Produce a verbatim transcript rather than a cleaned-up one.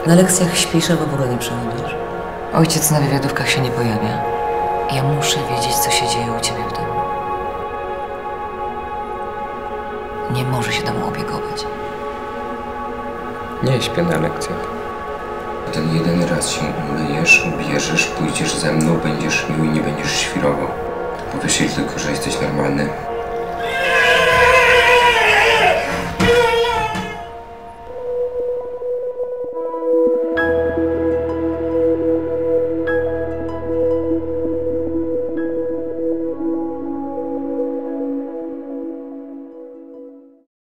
Na lekcjach śpisz, a w ogóle nie przychodzisz. Ojciec na wywiadówkach się nie pojawia. Ja muszę wiedzieć, co się dzieje u ciebie w domu. Nie może się domu opiekować. Nie śpię na lekcjach. Ten jeden raz się umyjesz, ubierzesz, pójdziesz ze mną, będziesz miły i nie będziesz świrował. Powiesz jej tylko, że jesteś normalny.